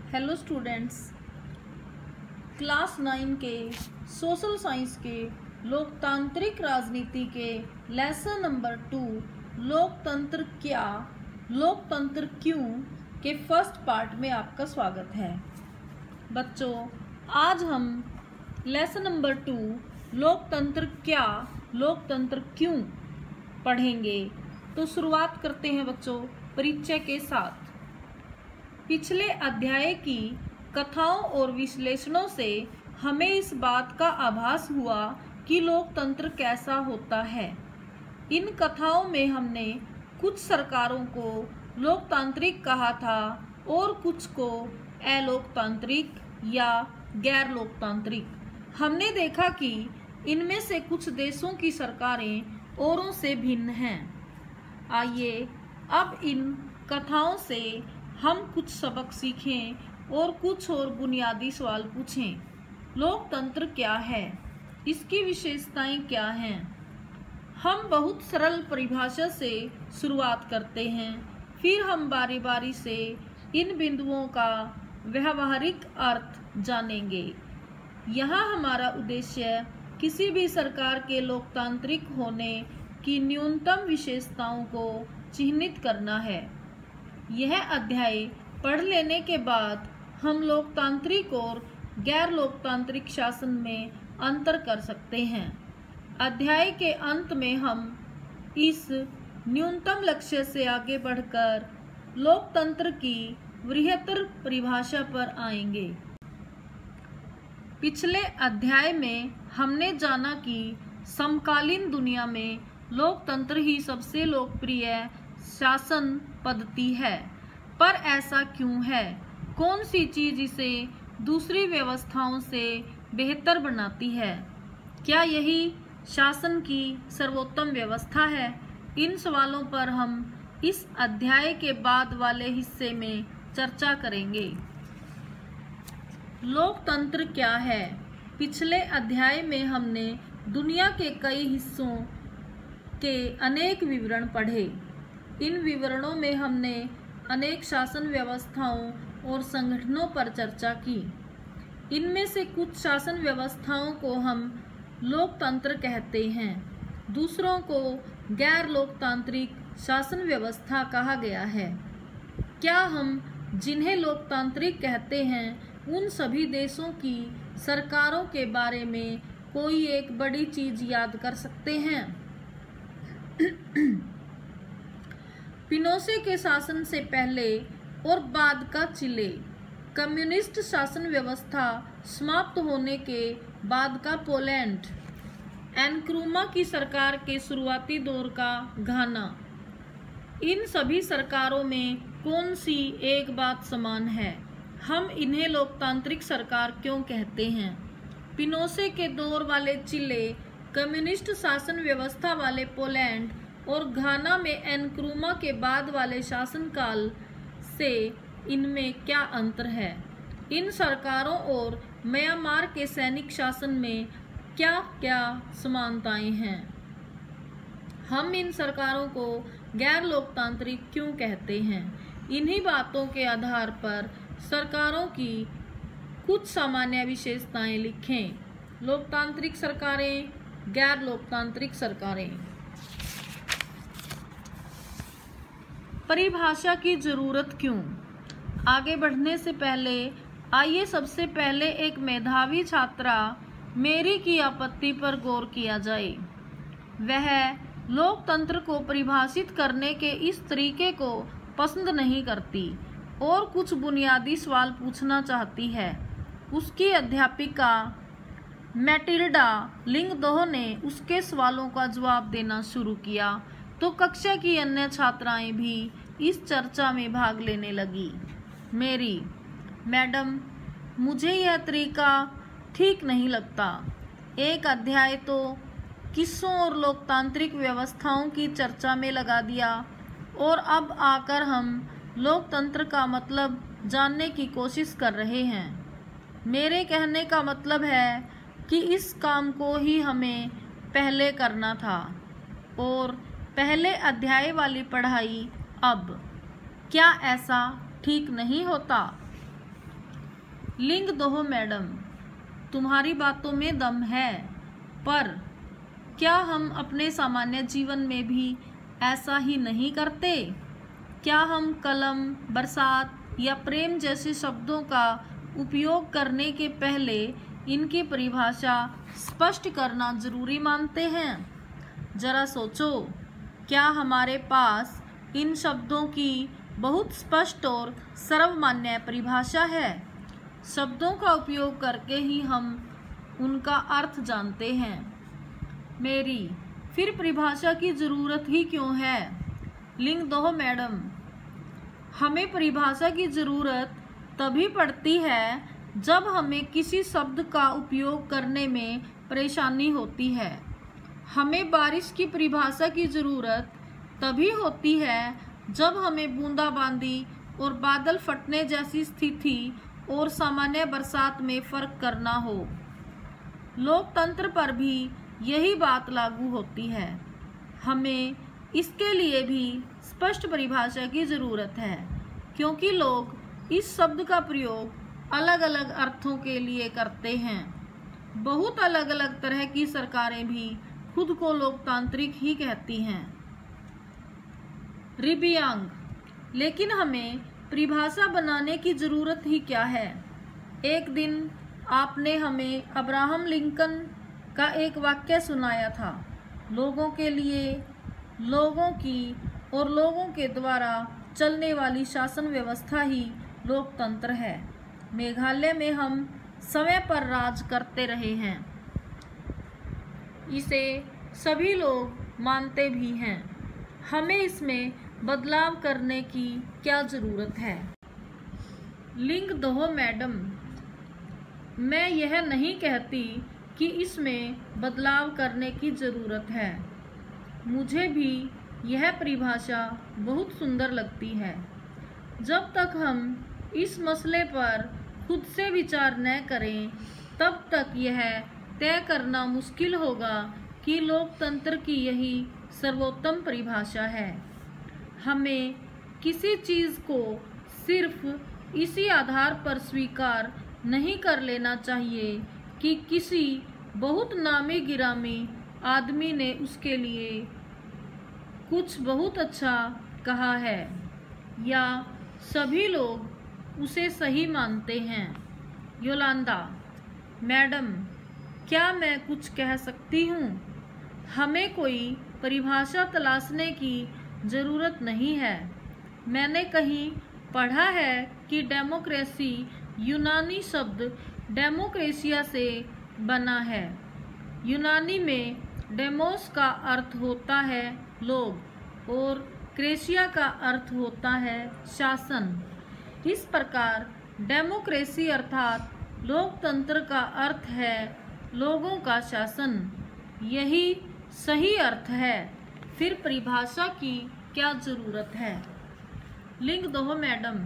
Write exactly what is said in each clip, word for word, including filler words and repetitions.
Hello students, class nine के social science के लोकतांत्रिक राजनीति के लेसन नंबर टू लोकतंत्र क्या, लोकतंत्र क्यों के फर्स्ट पार्ट में आपका स्वागत है। बच्चों, आज हम लेसन नंबर टू लोकतंत्र क्या, लोकतंत्र क्यों पढ़ेंगे। तो शुरुआत करते हैं बच्चों परिचय के साथ। पिछले अध्याय की कथाओं और विश्लेषणों से हमें इस बात का आभास हुआ कि लोकतंत्र कैसा होता है। इन कथाओं में हमने कुछ सरकारों को लोकतांत्रिक कहा था और कुछ को अलोकतांत्रिक या गैर लोकतांत्रिक। हमने देखा कि इनमें से कुछ देशों की सरकारें औरों से भिन्न हैं। आइए अब इन कथाओं से हम कुछ सबक सीखें और कुछ और बुनियादी सवाल पूछें। लोकतंत्र क्या है, इसकी विशेषताएं क्या हैं। हम बहुत सरल परिभाषा से शुरुआत करते हैं, फिर हम बारी बारी से इन बिंदुओं का व्यावहारिक अर्थ जानेंगे। यहाँ हमारा उद्देश्य किसी भी सरकार के लोकतांत्रिक होने की न्यूनतम विशेषताओं को चिह्नित करना है। यह अध्याय पढ़ लेने के बाद हम लोकतांत्रिक और गैर लोकतांत्रिक शासन में अंतर कर सकते हैं। अध्याय के अंत में हम इस न्यूनतम लक्ष्य से आगे बढ़कर लोकतंत्र की वृहत्तर परिभाषा पर आएंगे। पिछले अध्याय में हमने जाना कि समकालीन दुनिया में लोकतंत्र ही सबसे लोकप्रिय शासन पद्धति है। पर ऐसा क्यों है? कौन सी चीज इसे दूसरी व्यवस्थाओं से बेहतर बनाती है? क्या यही शासन की सर्वोत्तम व्यवस्था है? इन सवालों पर हम इस अध्याय के बाद वाले हिस्से में चर्चा करेंगे। लोकतंत्र क्या है? पिछले अध्याय में हमने दुनिया के कई हिस्सों के अनेक विवरण पढ़े। इन विवरणों में हमने अनेक शासन व्यवस्थाओं और संगठनों पर चर्चा की। इनमें से कुछ शासन व्यवस्थाओं को हम लोकतंत्र कहते हैं, दूसरों को गैर लोकतांत्रिक शासन व्यवस्था कहा गया है। क्या हम जिन्हें लोकतांत्रिक कहते हैं उन सभी देशों की सरकारों के बारे में कोई एक बड़ी चीज याद कर सकते हैं? पिनोशे के शासन से पहले और बाद का चिले, कम्युनिस्ट शासन व्यवस्था समाप्त होने के बाद का पोलैंड, एनक्रूमा की सरकार के शुरुआती दौर का घाना। इन सभी सरकारों में कौन सी एक बात समान है? हम इन्हें लोकतांत्रिक सरकार क्यों कहते हैं? पिनोशे के दौर वाले चिले, कम्युनिस्ट शासन व्यवस्था वाले पोलैंड और घाना में एनक्रूमा के बाद वाले शासनकाल से इनमें क्या अंतर है? इन सरकारों और म्यांमार के सैनिक शासन में क्या क्या समानताएं हैं? हम इन सरकारों को गैर लोकतांत्रिक क्यों कहते हैं? इन्हीं बातों के आधार पर सरकारों की कुछ सामान्य विशेषताएं लिखें। लोकतांत्रिक सरकारें, गैर लोकतांत्रिक सरकारें। परिभाषा की जरूरत क्यों? आगे बढ़ने से पहले आइए सबसे पहले एक मेधावी छात्रा मेरी की आपत्ति पर गौर किया जाए। वह लोकतंत्र को परिभाषित करने के इस तरीके को पसंद नहीं करती और कुछ बुनियादी सवाल पूछना चाहती है। उसकी अध्यापिका मैटिल्डा लिंगदोह ने उसके सवालों का जवाब देना शुरू किया तो कक्षा की अन्य छात्राएं भी इस चर्चा में भाग लेने लगी। मेरी, मैडम, मुझे यह तरीका ठीक नहीं लगता। एक अध्याय तो किस्सों और लोकतांत्रिक व्यवस्थाओं की चर्चा में लगा दिया और अब आकर हम लोकतंत्र का मतलब जानने की कोशिश कर रहे हैं। मेरे कहने का मतलब है कि इस काम को ही हमें पहले करना था और पहले अध्याय वाली पढ़ाई अब। क्या ऐसा ठीक नहीं होता? लिंग दो मैडम, तुम्हारी बातों में दम है, पर क्या हम अपने सामान्य जीवन में भी ऐसा ही नहीं करते? क्या हम कलम, बरसात या प्रेम जैसे शब्दों का उपयोग करने के पहले इनकी परिभाषा स्पष्ट करना जरूरी मानते हैं? जरा सोचो, क्या हमारे पास इन शब्दों की बहुत स्पष्ट और सर्वमान्य परिभाषा है? शब्दों का उपयोग करके ही हम उनका अर्थ जानते हैं। मेरी, फिर परिभाषा की ज़रूरत ही क्यों है? लिंग दो मैडम, हमें परिभाषा की ज़रूरत तभी पड़ती है जब हमें किसी शब्द का उपयोग करने में परेशानी होती है। हमें बारिश की परिभाषा की ज़रूरत तभी होती है जब हमें बूंदाबांदी और बादल फटने जैसी स्थिति और सामान्य बरसात में फ़र्क करना हो। लोकतंत्र पर भी यही बात लागू होती है। हमें इसके लिए भी स्पष्ट परिभाषा की ज़रूरत है, क्योंकि लोग इस शब्द का प्रयोग अलग अलग अर्थों के लिए करते हैं। बहुत अलग अलग तरह की सरकारें भी खुद को लोकतांत्रिक ही कहती हैं। रिबियांग, लेकिन हमें परिभाषा बनाने की ज़रूरत ही क्या है? एक दिन आपने हमें अब्राहम लिंकन का एक वाक्य सुनाया था, लोगों के लिए, लोगों की और लोगों के द्वारा चलने वाली शासन व्यवस्था ही लोकतंत्र है। मेघालय में हम समय पर राज करते रहे हैं, इसे सभी लोग मानते भी हैं। हमें इसमें बदलाव करने की क्या ज़रूरत है? लिंग दो मैडम, मैं यह नहीं कहती कि इसमें बदलाव करने की ज़रूरत है। मुझे भी यह परिभाषा बहुत सुंदर लगती है। जब तक हम इस मसले पर खुद से विचार न करें, तब तक यह तय करना मुश्किल होगा कि लोकतंत्र की यही सर्वोत्तम परिभाषा है। हमें किसी चीज़ को सिर्फ इसी आधार पर स्वीकार नहीं कर लेना चाहिए कि किसी बहुत नामी गिरामी आदमी ने उसके लिए कुछ बहुत अच्छा कहा है या सभी लोग उसे सही मानते हैं। योलांदा, मैडम, क्या मैं कुछ कह सकती हूँ? हमें कोई परिभाषा तलाशने की ज़रूरत नहीं है। मैंने कहीं पढ़ा है कि डेमोक्रेसी यूनानी शब्द डेमोक्रेसिया से बना है। यूनानी में डेमोस का अर्थ होता है लोग और क्रेसिया का अर्थ होता है शासन। इस प्रकार डेमोक्रेसी अर्थात लोकतंत्र का अर्थ है लोगों का शासन। यही सही अर्थ है। फिर परिभाषा की क्या ज़रूरत है? लिंग दो मैडम,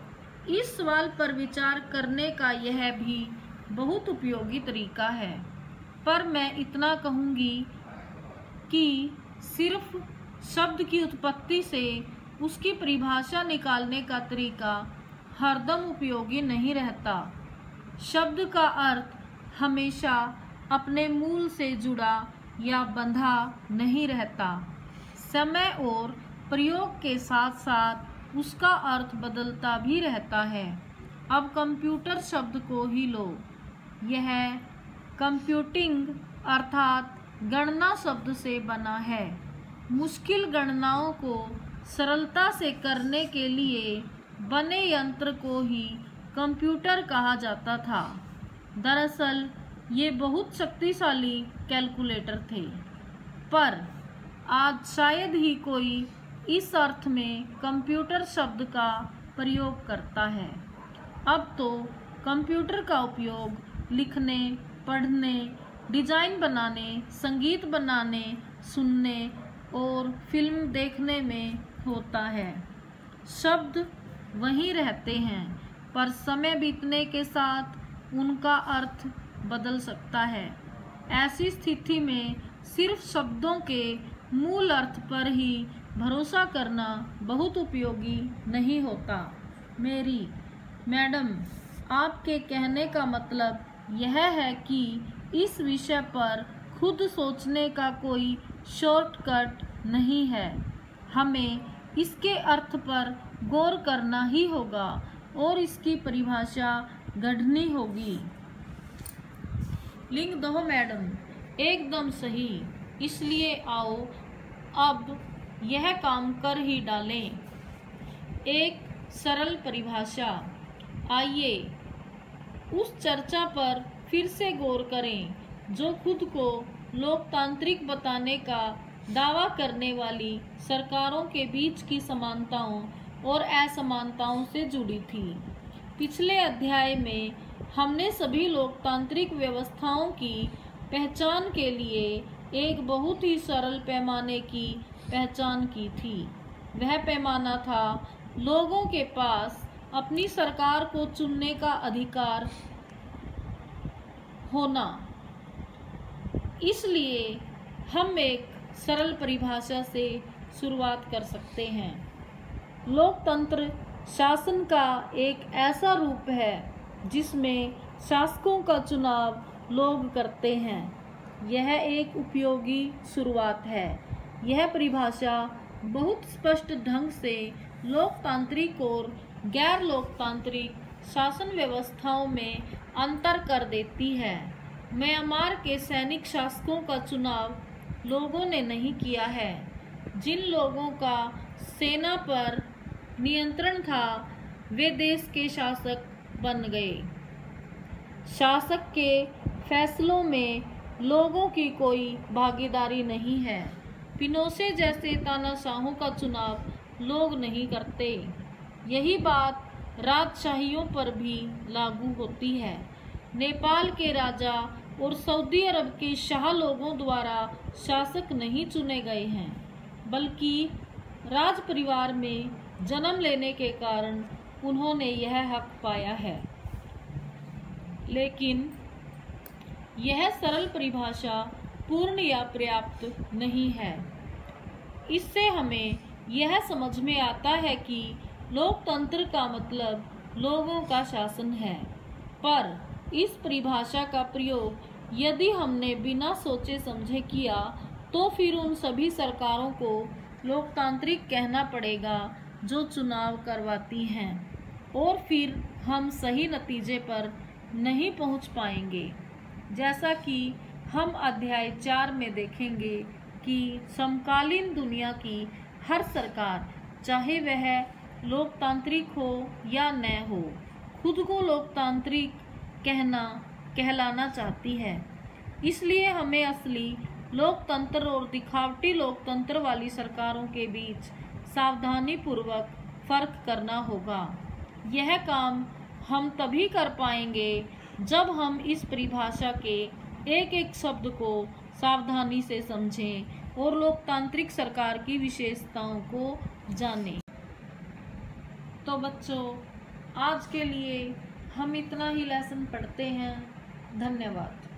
इस सवाल पर विचार करने का यह भी बहुत उपयोगी तरीका है, पर मैं इतना कहूँगी कि सिर्फ शब्द की उत्पत्ति से उसकी परिभाषा निकालने का तरीका हरदम उपयोगी नहीं रहता। शब्द का अर्थ हमेशा अपने मूल से जुड़ा या बंधा नहीं रहता। समय और प्रयोग के साथ साथ उसका अर्थ बदलता भी रहता है। अब कंप्यूटर शब्द को ही लो। यह कंप्यूटिंग अर्थात गणना शब्द से बना है। मुश्किल गणनाओं को सरलता से करने के लिए बने यंत्र को ही कंप्यूटर कहा जाता था। दरअसल ये बहुत शक्तिशाली कैलकुलेटर थे, पर आज शायद ही कोई इस अर्थ में कंप्यूटर शब्द का प्रयोग करता है। अब तो कंप्यूटर का उपयोग लिखने, पढ़ने, डिज़ाइन बनाने, संगीत बनाने, सुनने और फिल्म देखने में होता है। शब्द वहीं रहते हैं, पर समय बीतने के साथ उनका अर्थ बदल सकता है। ऐसी स्थिति में सिर्फ शब्दों के मूल अर्थ पर ही भरोसा करना बहुत उपयोगी नहीं होता। मेरी, मैडम, आपके कहने का मतलब यह है कि इस विषय पर खुद सोचने का कोई शॉर्टकट नहीं है, हमें इसके अर्थ पर गौर करना ही होगा और इसकी परिभाषा गढ़नी होगी। लिंग दो मैडम, एकदम सही। इसलिए आओ अब यह काम कर ही डालें। एक सरल परिभाषा। आइए उस चर्चा पर फिर से गौर करें जो खुद को लोकतांत्रिक बताने का दावा करने वाली सरकारों के बीच की समानताओं और असमानताओं से जुड़ी थी। पिछले अध्याय में हमने सभी लोकतांत्रिक व्यवस्थाओं की पहचान के लिए एक बहुत ही सरल पैमाने की पहचान की थी। वह पैमाना था लोगों के पास अपनी सरकार को चुनने का अधिकार होना। इसलिए हम एक सरल परिभाषा से शुरुआत कर सकते हैं। लोकतंत्र शासन का एक ऐसा रूप है जिसमें शासकों का चुनाव लोग करते हैं। यह एक उपयोगी शुरुआत है। यह परिभाषा बहुत स्पष्ट ढंग से लोकतांत्रिक और गैर लोकतांत्रिक शासन व्यवस्थाओं में अंतर कर देती है। म्यांमार के सैनिक शासकों का चुनाव लोगों ने नहीं किया है। जिन लोगों का सेना पर नियंत्रण था वे देश के शासक बन गए। शासक के फैसलों में लोगों की कोई भागीदारी नहीं है। पिनोशे जैसे तानाशाहों का चुनाव लोग नहीं करते। यही बात राजशाहियों पर भी लागू होती है। नेपाल के राजा और सऊदी अरब के शाह लोगों द्वारा शासक नहीं चुने गए हैं, बल्कि राज परिवार में जन्म लेने के कारण उन्होंने यह हक पाया है। लेकिन यह सरल परिभाषा पूर्ण या पर्याप्त नहीं है। इससे हमें यह समझ में आता है कि लोकतंत्र का मतलब लोगों का शासन है, पर इस परिभाषा का प्रयोग यदि हमने बिना सोचे समझे किया तो फिर उन सभी सरकारों को लोकतांत्रिक कहना पड़ेगा जो चुनाव करवाती हैं, और फिर हम सही नतीजे पर नहीं पहुंच पाएंगे। जैसा कि हम अध्याय चार में देखेंगे कि समकालीन दुनिया की हर सरकार, चाहे वह लोकतांत्रिक हो या न हो, खुद को लोकतांत्रिक कहना कहलाना चाहती है। इसलिए हमें असली लोकतंत्र और दिखावटी लोकतंत्र वाली सरकारों के बीच सावधानी पूर्वक फर्क करना होगा। यह काम हम तभी कर पाएंगे जब हम इस परिभाषा के एक एक शब्द को सावधानी से समझें और लोकतांत्रिक सरकार की विशेषताओं को जानें। तो बच्चों, आज के लिए हम इतना ही लेसन पढ़ते हैं। धन्यवाद।